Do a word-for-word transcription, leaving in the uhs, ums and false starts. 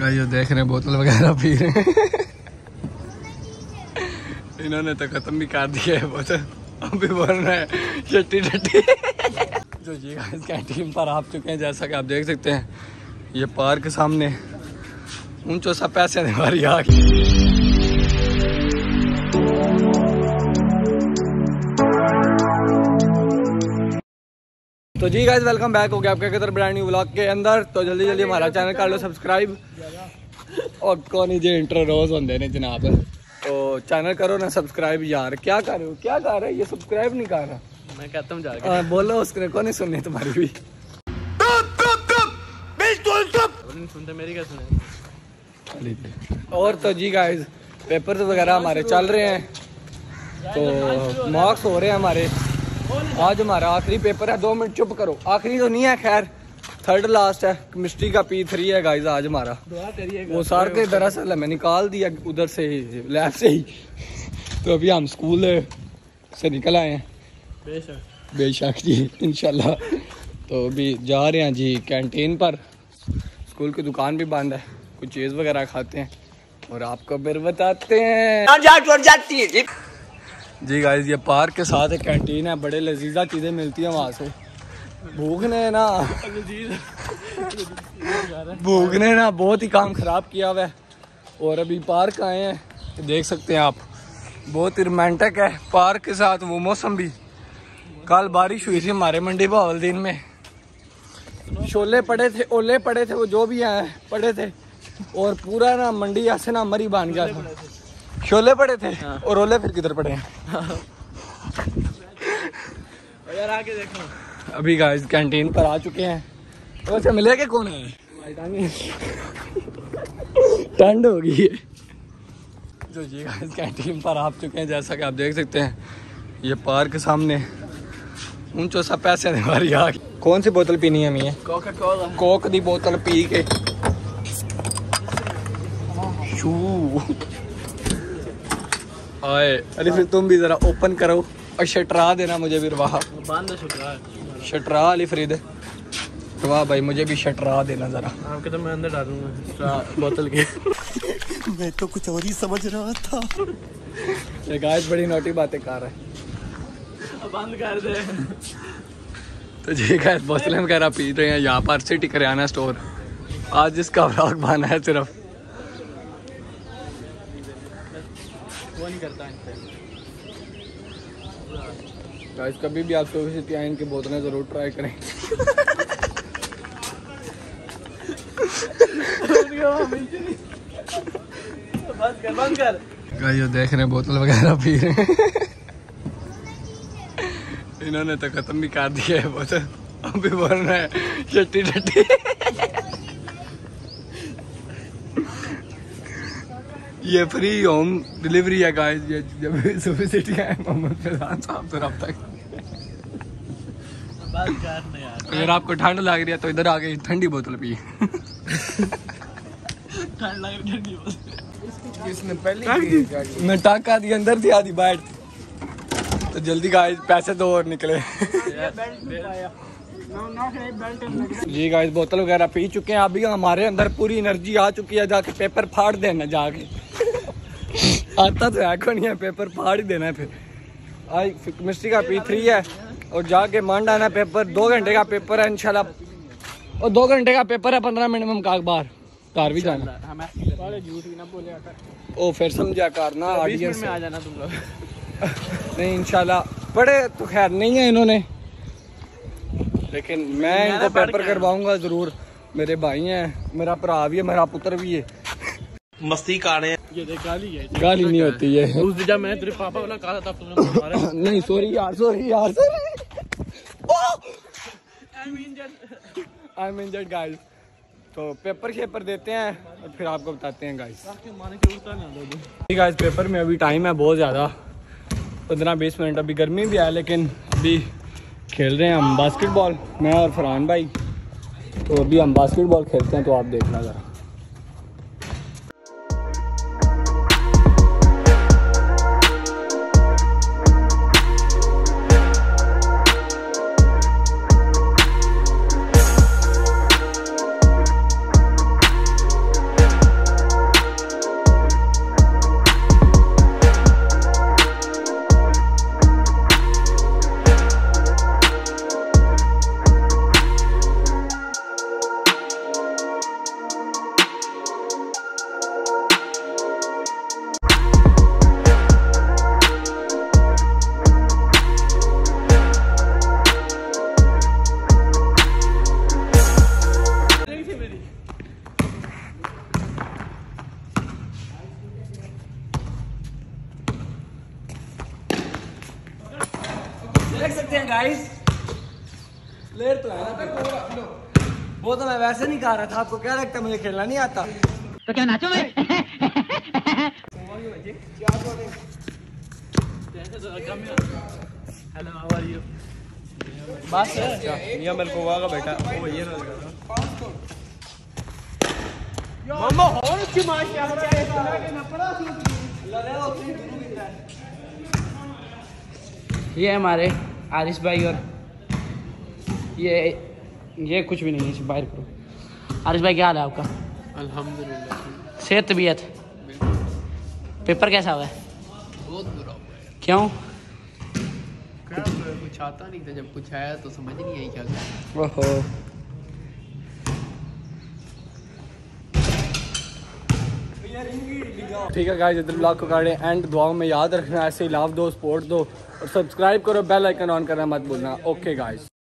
Guys ये देख रहे हैं बोतल वगैरह पी रहे हैं। इन्होंने तो खत्म भी कर दिया है बोतल, अभी बोल रहे हैं शट्टी टट्टी। जो जी गाइस कैंटीन पर आप चुके हैं, जैसा कि आप देख सकते हैं ये पार्क के सामने ऊंचो सा पैसे देने वाली आ गई। तो जी गाइस वेलकम बैक हो गया आपके किधर ब्रांड न्यू व्लॉग के अंदर। तो जल्दी जल्दी हमारा चैनल कर लो सब्सक्राइब। और कौन ही जे इंट्रो रोज होंगे ने जनाब, तो चैनल करो ना सब्सक्राइब। यार क्या कर रहे हो, क्या कर रहे हो, ये सब्सक्राइब नहीं कर रहा। मैं कहता हूँ जाके बोलो उसने, कौन नहीं सुननी तुम्हारी भी। सुनते मेरी क्या सुने। और तो जी गाइस पेपर्स वगैरह हमारे चल रहे हैं, तो मार्क्स हो रहे हैं हमारे। आज हमारा आखिरी पेपर है। दो मिनट चुप करो, आखिरी तो नहीं है, खैर थर्ड लास्ट है। केमिस्ट्री का पी थ्री है गाइस आज हमारा। वो सर के दरअसल मैं निकाल दिया उधर से ही, लैब से ही। तो अभी हम स्कूल से निकल आए हैं बेशक बेशक जी इंशाल्लाह। तो अभी जा रहे हैं जी कैंटीन पर। स्कूल की दुकान भी बंद है, कुछ चीज़ वगैरह खाते हैं और आपको फिर बताते हैं। जाती है जी गाइस ये पार्क के साथ एक कैंटीन है, बड़े लजीजा चीज़ें मिलती हैं वहाँ से। भूख ने ना भूख ने ना बहुत ही काम ख़राब किया हुआ है। और अभी पार्क आए हैं, देख सकते हैं आप, बहुत ही रोमांटिक है पार्क के साथ। वो मौसम भी, कल बारिश हुई थी हमारे मंडी बहावलदीन में, शोले पड़े थे, ओले पड़े थे, वो जो भी हैं पड़े थे। और पूरा ना मंडी ऐसे ना मरी बन गया था। शोले पड़े थे हाँ। और ओले फिर किधर पड़े हैं। यार आके देखो। अभी गाइस कैंटीन पर आ चुके हैं। वैसे मिले के कौन है, ठंड हो गई है। जो जी गाइस कैंटीन पर आ चुके हैं, जैसा कि आप देख सकते हैं ये पार्क के सामने ऊंचो सा पैसे देने वाली आ गई। कौन सी बोतल पीनी है हमें? Coca Cola. कोक दी बोतल पी के शू आए। अरे फिर तुम भी जरा ओपन करो और शटरा देना मुझे भी। वाह शटरा अली फरीद, वाह भाई मुझे भी शटरा देना जरा। आपके तो मैं अंदर डालूंगा बोतल के। मैं तो कुछ और ही समझ रहा था। ये गाइस बड़ी नोटी बातें कर रहा है, बंद कर दे। तो जी गाइस बोतलें वगैरह पी रहे हैं यहाँ पर सिटी करियाना स्टोर। आज इसका व्लॉग बना है सिर्फ। वो नहीं करता गाइस, कभी भी आप सोफी सिटी आए इनकी बोतलें जरूर ट्राई करें। बंद कर बंद कर। गाइस ये देख रहे हैं बोतल वगैरह पी रहे हैं। इन्होंने तो खत्म भी कर दिया है बोतल, अभी बोल रहे हैं शट्टी टट्टी। ये फ्री होम डिलीवरी है गाइस। ये जब सुबह सिटी आए मोहम्मद फैजान साहब से रब्ता करें। अगर आपको ठंड लग रही है तो इधर आके ठंडी बोतल पी। ठंड लग रही ठंडी बोतल इसने पहले मैं टाका दी अंदर थी आधी बैठ। तो जल्दी गाइस पैसे दो और निकले। जी गाइस बोतल वगैरह पी चुके हैं। अभी हमारे अंदर पूरी एनर्जी आ चुकी है, जाके पेपर फाड़ देना। जाके आता तो है नहीं है, पेपर फाड़ ही देना है। फिर आज केमिस्ट्री का पी थ्री है और जाके मान आना पेपर। दो घंटे का पेपर है इंशाल्लाह। और दो घंटे का पेपर है, पंद्रह मिनट में का बार कार भी जाना। ओ फिर समझा करना ऑडियंस में आ जाना तुम लोग। नहीं इंशाल्लाह पढ़े तो खैर नहीं है इन्होंने, लेकिन मैं इनको पेपर करवाऊंगा जरूर। मेरे भाई हैं, मेरा भरा भी है, मेरा पुत्र भी है। मस्ती कर रहे हैं। ये गाली है, गाली नहीं होती है। उस दिन जब मैं तेरे पापा को ना कहा था तुमने मारा। नहीं सॉरी यार, सॉरी यार, sorry. I am injured guys. तो पेपर शेपर देते हैं और फिर आपको बताते हैं गाइस। गाइस पेपर में अभी टाइम है बहुत ज़्यादा, पंद्रह बीस मिनट। अभी गर्मी भी है लेकिन अभी खेल रहे हैं हम बास्केटबॉल, मैं और फरहान भाई। तो अभी हम बास्केटबॉल खेलते हैं, तो आप देखना ज़रा। हैं गाइस। प्लेयर तो है ना, वो तो मैं वैसे नहीं कह रहा था। आपको क्या लगता है मुझे खेलना नहीं आता? तो क्या नाचो मैं? Hello, how are you? बस मियां मलकोवा का बेटा वो भैया ना मम्मा और की माशाल्लाह के ना पड़ा ये हमारे आरिश भाई और ये ये कुछ भी नहीं है, बाहर करो। आरिश भाई क्या हाल है आपका? अल्हम्दुलिल्लाह। सेहत तबीयत? पेपर कैसा हुआ है? बहुत बुरा हुआ है। क्यों? कुछ आता नहीं था, जब कुछ आया तो समझ नहीं आई क्या करें। ओहो। ठीक है गाइस, इधर ब्लॉग को काटे एंड दुआओं में याद रखना, ऐसे ही लाभ दो, सपोर्ट दो और सब्सक्राइब करो, बेल आइकन ऑन करना मत भूलना। Okay guys.